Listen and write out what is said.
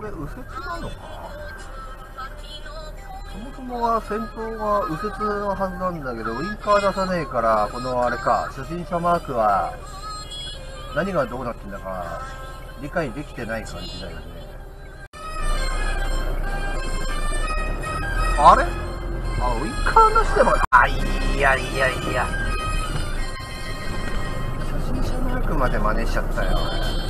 れ右折なのか。そもそもは先頭が右折のはずなんだけど、ウインカー出さねえから、このあれか、初心者マークは、何がどうなってんだか、理解できてない感じだよね。あれウインカーなしでも、いや。初心者マークまで真似しちゃったよ。